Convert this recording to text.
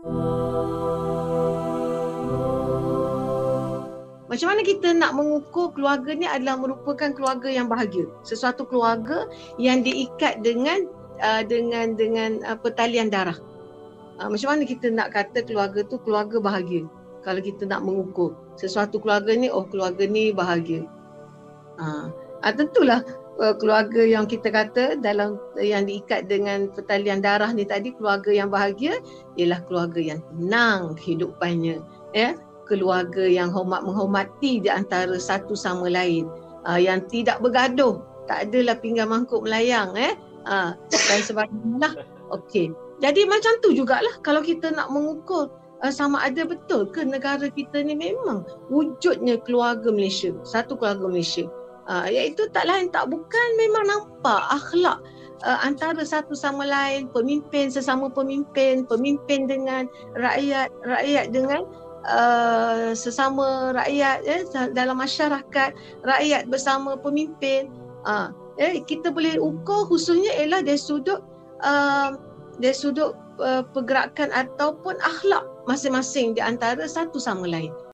Macam mana kita nak mengukur keluarga ni adalah merupakan keluarga yang bahagia. Sesuatu keluarga yang diikat dengan pertalian darah. Macam mana kita nak kata keluarga tu keluarga bahagia? Kalau kita nak mengukur sesuatu keluarga ni, keluarga ni bahagia. Tentulah keluarga yang kita kata dalam yang diikat dengan pertalian darah ni tadi, keluarga yang bahagia ialah keluarga yang tenang kehidupannya, ya. Keluarga yang menghormati di antara satu sama lain, yang tidak bergaduh, tak adalah pinggan mangkuk melayang, dan sebagainya. Okey. Jadi macam tu jugalah kalau kita nak mengukur sama ada betul ke negara kita ni memang wujudnya keluarga Malaysia, satu keluarga Malaysia. Iaitu tak lain tak bukan memang nampak akhlak antara satu sama lain, pemimpin sesama pemimpin, pemimpin dengan rakyat, rakyat dengan sesama rakyat, dalam masyarakat, rakyat bersama pemimpin. Kita boleh ukur khususnya ialah dari sudut pergerakan ataupun akhlak masing-masing di antara satu sama lain.